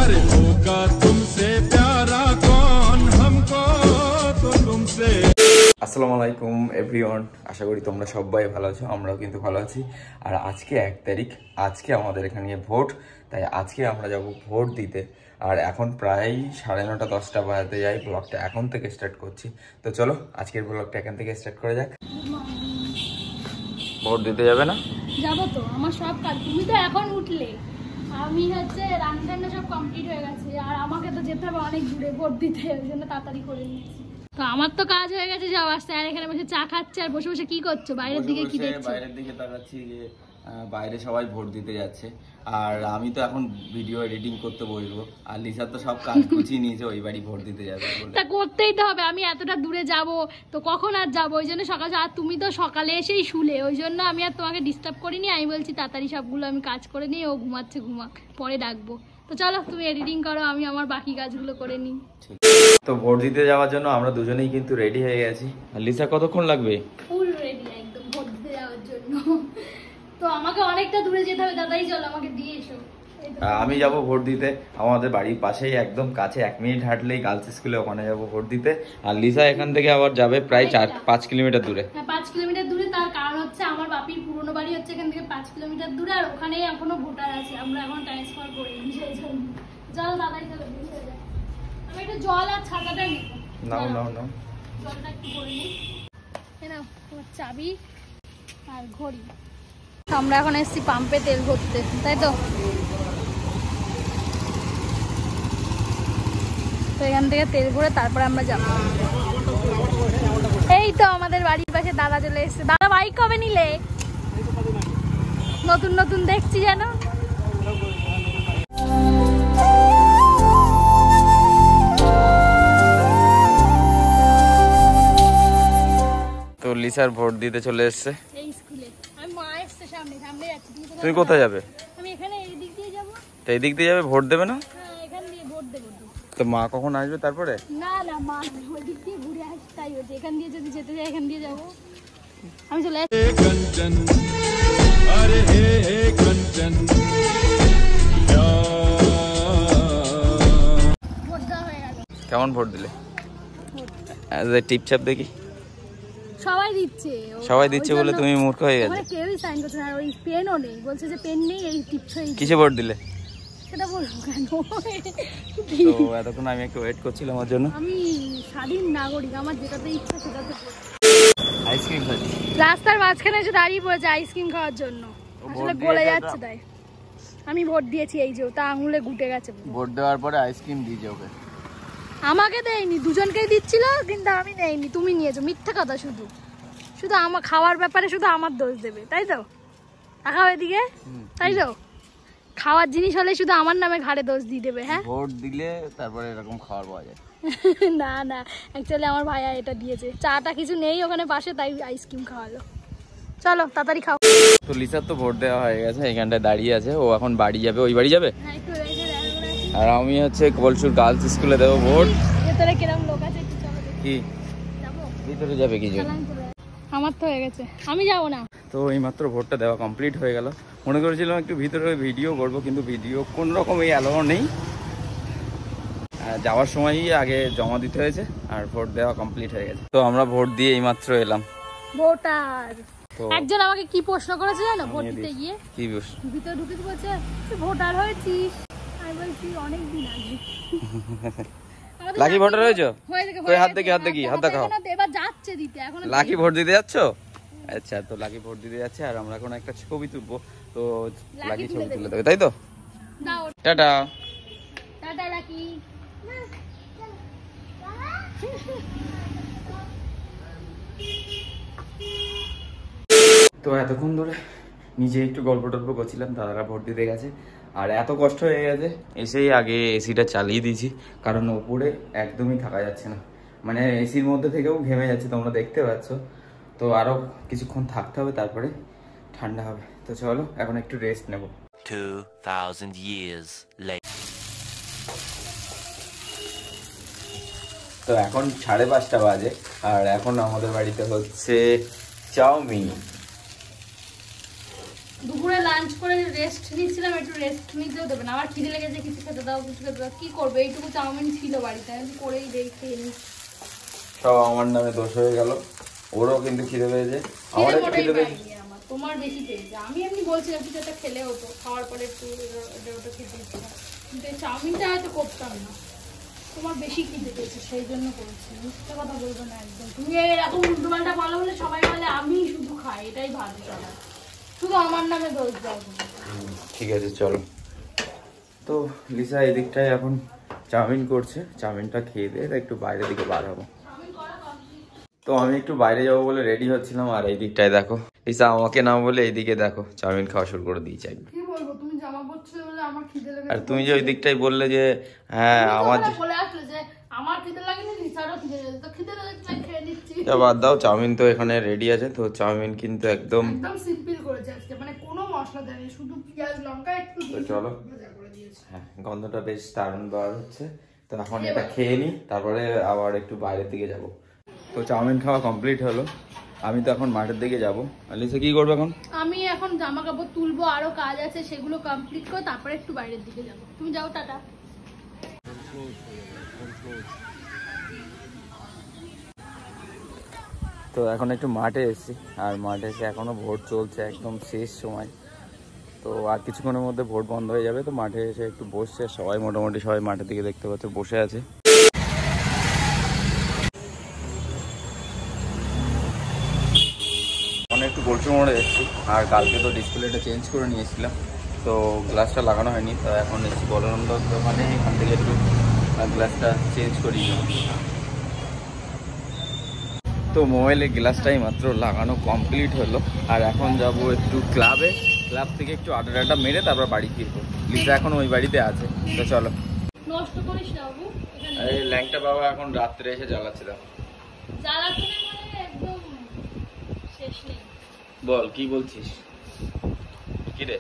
अरे होगा तुमसे प्यारा कौन हमको तो तुमसे। আসসালামু আলাইকুম এভরিওয়ান, আশা করি তোমরা সবাই ভালো আছো, আমরাও কিন্তু ভালো আছি। আর আজকে 1 তারিখ, আজকে আমাদের এখানে ভোট, তাই আজকে আমরা যাব ভোট দিতে। আর এখন প্রায় 9:30 10টা বাজতে যাই, ব্লগটা এখন থেকে স্টার্ট করছি। তো চলো আজকের ব্লগটা এখান থেকে স্টার্ট করা যাক। ভোট দিতে যাবে না? যাবো তো, আমার সব কাজ, তুমি তো এখন উঠলে, আমি হচ্ছে রান্না সব কমপ্লিট হয়ে গেছে, আর আমাকে তো যেতে হবে অনেক দূরে ভোট দিতে, ওই জন্য তাড়াতাড়ি করে নিয়েছি। তো আমার তো কাজ হয়ে গেছে সব, আসতে আর এখানে বসে চা খাচ্ছে আর বসে বসে কি করছো? বাইরের দিকে কি দেখছো? বাইরের দিকে তাকাচ্ছি যে বাইরে সবাই ভোট দিতে যাচ্ছে, আর আমি তো এখন ভিডিও এডিটিং করতে বসবো, আর লিসা তো সব কাজ গুছিয়ে নিয়েছে, ওই বাড়ি ভোট দিতে যাবে। তা করতেই তো হবে, আমি এতটা দূরে যাব তো কখন আর যাবো, ওই জন্য সকাল, আর তুমি তো সকালে এসেই শুলে, ওই জন্য আমি আর তোমাকে ডিস্টার্ব করিনি। আমি বলছি তাড়াতাড়ি সবগুলো আমি কাজ করে নিই, ও ঘুমাচ্ছে, ঘুমাক, পরে ডাকবো। তো চলো তুমি এডিটিং করো, আমি আমার বাকি কাজগুলো করে নিই। তো ভোট দিতে যাওয়ার জন্য আমরা দুজনেই কিন্তু রেডি হয়ে গেছি। আর লিসা কতক্ষণ লাগবে? ফুল রেডি একদম ভোট দিতে যাওয়ার জন্য। তো আমাকে অনেকটা দূরে যেতে হবে, দাদাই চলো আমাকে দিয়ে এসো। আমি যাব ভোট দিতে, আমাদের বাড়ির পাশেই একদম কাছে, 1 মিনিট হাঁটলেই গার্লস স্কুলে, ওখানে যাব ভোট দিতে। আর লিসা এখান থেকে আবার যাবে প্রায় 4-5 কিলোমিটার দূরে। হ্যাঁ 5 কিলোমিটার দূরে, তার কারণ হচ্ছে আমার বাপির পুরনো বাড়ি হচ্ছে এখান থেকে 5 কিলোমিটার দূরে, আর ওখানে এখনো ভোটার আছে, আমরা এখন ট্রান্সফার করিনি, সেই জন্য। চল দাদাই চলো, আমি একটু জল আর ছাতাটা নিব। নাও নাও নাও, জলটা একটু করে নিই। এই নাও তোমার চাবি আর ঘড়ি। আমরা এখন এসেছি পাম্পে তেল ভরতে, তাই তো? তো এখান থেকে তেল ভরে তারপরে আমরা যাবো। এই তো আমাদের বাড়ির পাশে দাদা চলে এসেছে। দাদা বাইক কবে নিলে? নতুন নতুন দেখছি যেন। তো লিসার ভোট দিতে চলে এসছে এই স্কুলে। আমি মা এসছে সামনে, সামনে যাচ্ছি। তুমি কোথায় যাবে? আমি এখানে এই দিক দিয়ে যাবো। তো এই দিক দিয়ে যাবে, ভোট দেবে না? হ্যাঁ এখান দিয়ে ভোট দেবো। তো মা কখন আসবে তারপরে? না না, মা ওই দিক দিয়ে ঘুরে আসছি, তাই হচ্ছে এখান দিয়ে যদি যেতে যাই এখান দিয়ে যাবো। আমি চলে আসছি। कंचन अरे हे कंचन ভোট দেওয়া হয়ে গেল। কেমন ভোট দিলে? টিপছাপ দেখি সবাই দিচ্ছে, সবাই দিচ্ছে বলে তুমি মূর্খ হয়ে গেছো। মানে কেউই সাইন করছে না, ওই পেনও নেই, বলছে যে পেন নেই, এই টিপছই। কিসে ভোট দিলে? সেটা বলবো কেন? তো এতক্ষণ আমি একটু ওয়েট করছিলাম ওর জন্য। আমি স্বাধীন নাগরিক, আমার যেটাতে ইচ্ছা সেটাতে ভোট। আইসক্রিম খাচ্ছি, রাস্তার মাঝখানে এসে দাঁড়িয়ে পড়েছে আইসক্রিম খাওয়ার জন্য, আসলে গলে যাচ্ছে তাই। আমি ভোট দিয়েছি, এই যে তা আঙুলে গুটে গেছে। ভোট দেওয়ার পরে আইসক্রিম দিয়েছে ওকে। আমাকে দেয়নি, দুজনকেই দিচ্ছিল, কিন্তু আমি নেইনি, তুমি নিয়েছো। মিথ্যা কথা, শুধু শুধু আমার খাওয়ার ব্যাপারে শুধু আমার দোষ দেবে, তাই তো? দেখাও এদিকে, তাই তো? খাওয়ার জিনিস হলে শুধু আমার নামে ঘাড়ে দোষ দিয়ে দেবে। হ্যাঁ ভোট দিলে তারপরে এরকম খাবার পাওয়া যায়। না না, অ্যাকচুয়ালি আমার ভাইয়া এটা দিয়েছে, চাটা কিছু নেই ওখানে পাশে, তাই আইসক্রিম খাওয়ালো। চলো তাড়াতাড়ি খাও। তো লিসার তো ভোট দেওয়া হয়ে গেছে, এখানটায় দাঁড়িয়ে আছে, ও এখন বাড়ি যাবে। ওই বাড়ি যাবে, হ্যাঁ একটু রেখে দেয়। আর আমি হচ্ছে কলসুর গার্লস স্কুলে দেবো ভোট। ভেতরে কিরম লোক আছে একটু চলো দেখি। কি যাবো? ভিতরে যাবে কি জন্য? আমার তো হয়ে গেছে, আমি যাবো না। তো এইমাত্র ভোটটা দেওয়া কমপ্লিট হয়ে গেল। মনে করেছিলাম একটু ভিতরে ভিডিও করবো, কিন্তু ভিডিও কোন রকম এই অ্যালাউ নেই। যাওয়ার সময়ই আগে জমা দিতে হয়েছে, আর ভোট দেওয়া কমপ্লিট হয়ে গেছে। তো আমরা ভোট দিয়ে এইমাত্র এলাম। ভোটার তো একজন আমাকে কি প্রশ্ন করেছে জানো? ভোট দিতে গিয়ে কি ভিতরে ঢুকে বলছে তুই ভোটার হয়েছিস? আমি বলছি অনেক দিন আগে। লাকি ভোটার হয়েছো? কই হাত দেখি, হাত দেখি, হাত দেখাও। এবার যাচ্ছে দিতে, এখন লাকি ভোট দিতে যাচ্ছ? আচ্ছা, তো লাকি ভোট দিতে যাচ্ছে, আর আমরা এখন একটা ছবি তুলবো। তো লাকি ছবি তুলে দেবে, তাই তো? দাও টাটা টাটা লাকি। তো এতক্ষণ ধরে নিজে একটু গল্প টল্প করছিলাম, দাদারা ভোট দিতে গেছে, আর এত কষ্ট হয়ে গেছে এসেই আগে এসিটা চালিয়ে দিয়েছি, কারণ ওপরে একদমই থাকা যাচ্ছে না, মানে এসির মধ্যে থেকেও ঘেমে যাচ্ছে, তোমরা দেখতে পাচ্ছ। তো আরও কিছুক্ষণ থাকতে হবে, তারপরে ঠান্ডা হবে। তো চলো এখন একটু রেস্ট নেব। 2000 years later. তো এখন 5:30 বাজে, আর এখন আমাদের বাড়িতে হচ্ছে চাউমিন। দুপুরে লাঞ্চ করে রেস্ট নিচ্ছিলাম, একটু রেস্ট নিতেও দেবে না। আমার খিদে লেগেছে, কিছু খেতে দাও, কিছু খেতে দাও। কি করবে, এইটুকু চাউমিন ছিল বাড়িতে, আমি করেই খেয়ে নিই। সব আমার নামে দোষ হয়ে গেল, ওরও কিন্তু খিদে পেয়েছে, আমার একটু খিদে পেয়েছে। তোমার বেশি পেয়েছে, আমি এমনি বলছিলাম কিছু একটা খেলে হতো, খাওয়ার পরে একটু ওটা খেতে ইচ্ছা, কিন্তু এই চাউমিনটা হয়তো করতাম না। তোমার বেশি খিদে পেয়েছে সেই জন্য করেছি, মিথ্যে কথা বলবো না একদম। তুমি এরকম উল্টোপাল্টা বলো বলে সবাই বলে আমি শুধু খাই, এটাই ভালো চলা, শুধু আমার নামে দোষ দাও। ঠিক আছে চলো। তো লিসা এই দিকটায় এখন চাউমিন করছে, চাউমিনটা খেয়ে দিয়ে একটু বাইরের দিকে বার হবো। তো আমি একটু বাইরে যাবো বলে রেডি হচ্ছিলাম, আর এই দিকটায় দেখো লিসা আমাকে না বলে এইদিকে দেখো চাউমিন খাওয়া শুরু করে দিয়েছে একদম। কি বলবো, তুমি জামা পরছিলে বলে আমার খিদে লেগেছে। আর তুমি যে ওই দিকটাই বললে যে হ্যাঁ আমার বলে আসলে যে আমার খিদে লাগেনি, লিসারও খিদে লেগেছে, তো খিদে লেগেছে খেয়ে নিচ্ছি। বাদ দাও, চাউমিন তো এখানে রেডি আছে। তো চাউমিন কিন্তু একদম সিম্পল করেছে আজকে, মানে কোনো মশলা দেয়নি, শুধু পেঁয়াজ লঙ্কা একটু দিয়ে চলো। ভাজা করে দিয়েছে। হ্যাঁ গন্ধটা বেশ দারুণ বার হচ্ছে। তো এখন এটা খেয়ে নিই, তারপরে আবার একটু বাইরের দিকে যাব। তো চাউমিন খাওয়া কমপ্লিট হলো, আমি তো এখন মাঠের দিকে যাবো। আলিসা কি করবে এখন? আমি এখন জামা কাপড় তুলবো, আরো কাজ আছে, সেগুলো কমপ্লিট করে তারপরে একটু বাইরের দিকে যাবো। তুমি যাও, টাটা। তো এখন একটু মাঠে এসেছি, আর মাঠে এসে এখনো ভোট চলছে, একদম শেষ সময়। তো আর কিছুক্ষণের মধ্যে ভোট বন্ধ হয়ে যাবে। তো মাঠে এসে একটু বসছে সবাই, মোটামুটি সবাই মাঠের দিকে দেখতে পাচ্ছে বসে আছে। একটু গোলচু মোড়ে এসেছি, আর কালকে তো ডিসপ্লেটা চেঞ্জ করে নিয়েছিলাম, তো গ্লাসটা লাগানো হয়নি। তো এখন এসেছি বলানন্দর দোকানে, এখান থেকে একটু গ্লাসটা চেঞ্জ করি। তো মোবাইলের গ্লাসটাই মাত্র লাগানো কমপ্লিট হলো, আর এখন যাব একটু ক্লাবে, ক্লাব থেকে একটু আড্ডা মেরে তারপর বাড়ি ফিরবো। লিসা এখন ওই বাড়িতে আছে, তো চলো। নষ্ট করিস না বাবু, এই ল্যাংটা বাবা এখন রাত্রে এসে জ্বালাচ্ছে, দেখো জ্বালাতে মানে একদম শেষ নেই। বল কি বলছিস, কি রে?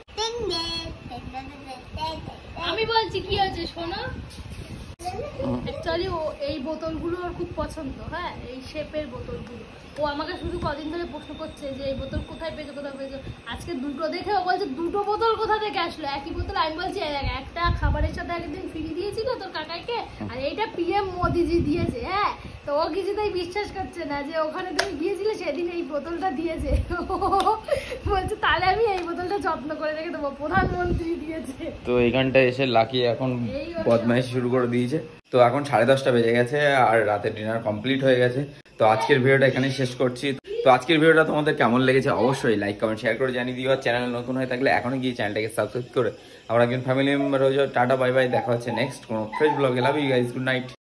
আমি বলছি কি হয়েছে শোনো, অ্যাকচুয়ালি ও এই বোতলগুলো ওর খুব পছন্দ, হ্যাঁ এই শেপের বোতলগুলো। ও আমাকে শুধু কদিন ধরে প্রশ্ন করছে যে এই বোতল কোথায় পেয়েছো, কোথায় পেয়েছো। আজকে দুটো দেখে ও বলছে দুটো বোতল কোথা থেকে আসলো, একই বোতল। আমি বলছি একটা খাবারের সাথে একদিন ফ্রি দিয়েছিল তোর কাকাকে, আর এইটা পিএম মোদিজি দিয়েছে। হ্যাঁ, তো ও কিছুতেই বিশ্বাস করছে না যে ওখানে তুমি গিয়েছিলে সেদিন এই বোতলটা দিয়েছে। বলছে তাহলে আমি এই বোতলটা যত্ন করে রেখে দেবো, প্রধানমন্ত্রী দিয়েছে। তো এইখানটা এসে লাকি এখন বদমাইশি শুরু করে দিয়েছে। তো এখন 10:30 বেজে গেছে, আর রাতের ডিনার কমপ্লিট হয়ে গেছে। তো আজকের ভিডিওটা এখানেই শেষ করছি। তো আজকের ভিডিওটা তোমাদের কেমন লেগেছে অবশ্যই লাইক কমেন্ট শেয়ার করে জানিয়ে দিও। আর চ্যানেল নতুন হয়ে থাকলে এখনই গিয়ে চ্যানেলটাকে সাবস্ক্রাইব করে আমরা একজন ফ্যামিলি মেম্বার হয়ে যাও। টাটা বাই বাই, দেখা হচ্ছে নেক্সট কোনো ফ্রেশ ব্লগে। Love you guys, good night.